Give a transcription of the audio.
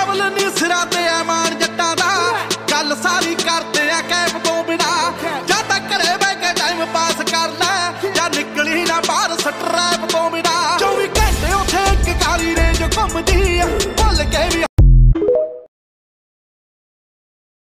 level ਨੀ ਸਿਰਾਂ ਤੇ ਐ ਮਾਣ ਜੱਟਾਂ ਦਾ ਗੱਲ ਸਾਰੀ ਕਰਦੇ ਆ ਕੈਬ ਤੋਂ ਬਿਨਾ ਜਾਂ ਤਾਂ ਘਰੇ ਬਹਿ ਕੇ ਟਾਈਮ ਪਾਸ ਕਰ ਲੈ ਜਾਂ ਨਿਕਲੀ ਨਾ ਬਾਹਰ ਸਟਰੈਪ ਤੋਂ ਬਿਨਾ 24 ਘੰਟੇ ਉੱਥੇ ਇੱਕ ਕਾਲੀ ਰੇਂਜ ਘੁੰਮਦੀ ਆ ਭੁੱਲ ਕੇ ਵੀ